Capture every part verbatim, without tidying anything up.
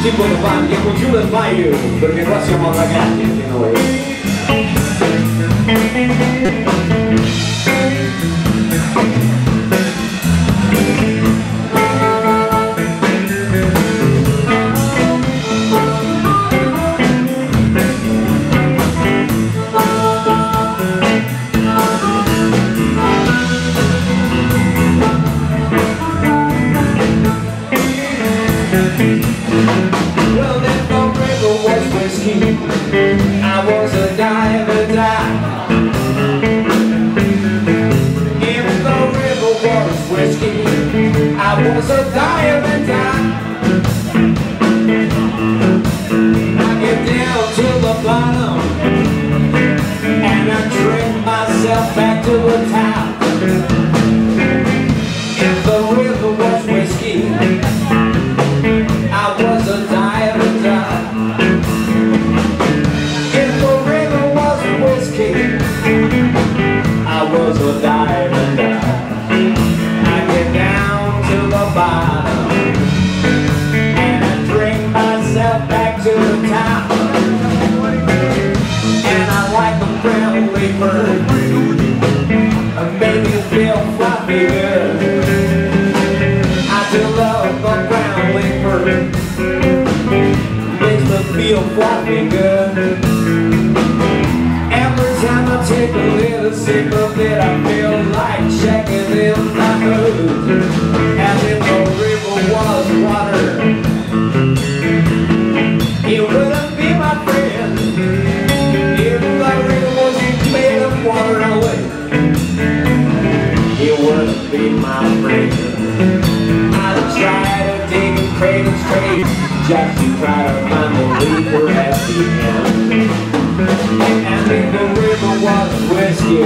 tipo che fa andiamo giù nel Bayou, perché qua siamo ragazzi anche noi. I was a diver die. If the river was whiskey, I was a diver die. I get down to the bottom and I drink myself back to the top. If the river was whiskey, I was a diver die. I was a diamond die. I get down to the bottom and I drink myself back to the top. And I like the brown leaper, and make you feel floppy good. I do love the brown leaper, makes me feel floppy good. Take a little sip of it, I feel like checking in my mood. As if the river was water, it wouldn't be my friend. If the river was made of water, no way, it wouldn't be my friend. I'd try to dig a cradle straight, just to try to find the leaper at the end. And if the river was whiskey,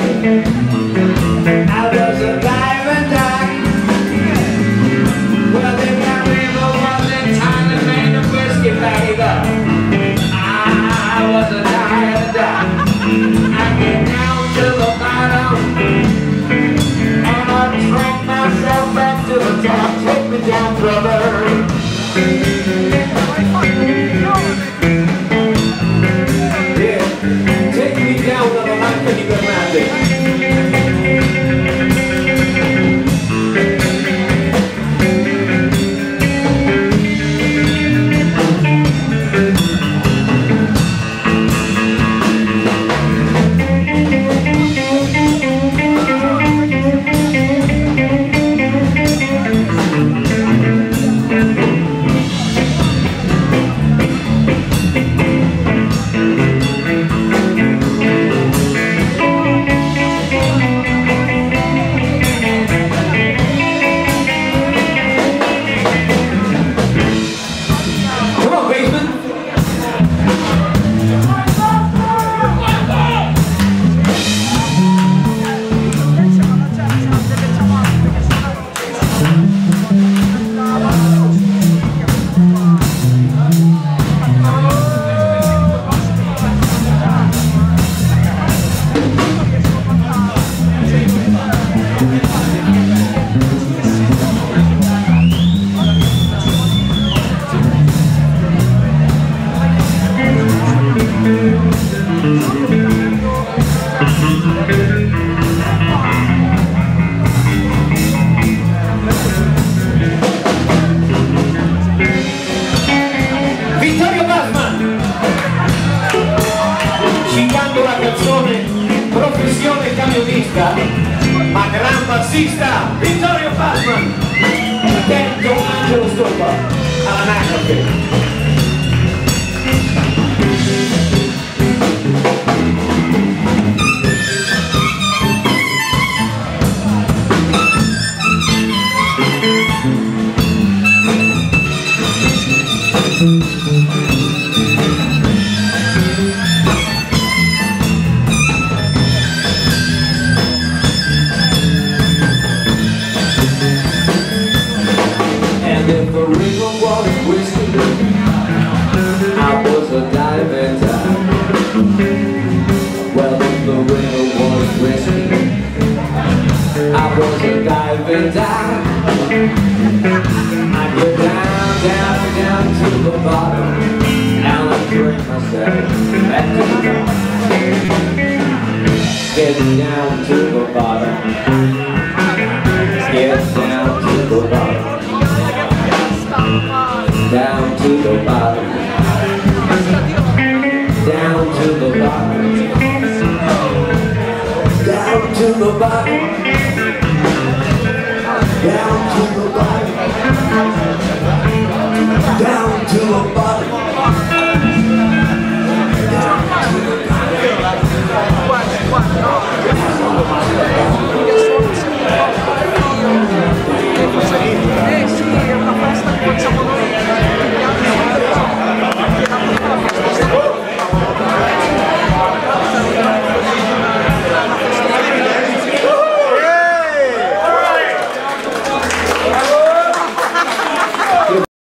I was a diamond die. Well, if that river wasn't tiny made of whiskey, baby, I was a diamond die. I get down to the bottom and I drink myself back to the top. Take me down, brother. Professione camionista, ma gran bassista, Vittorio Passman, detto Angelo Stoppa, all'anagrafe. If the river was whiskey, sunset, back to the dawn. Getting down to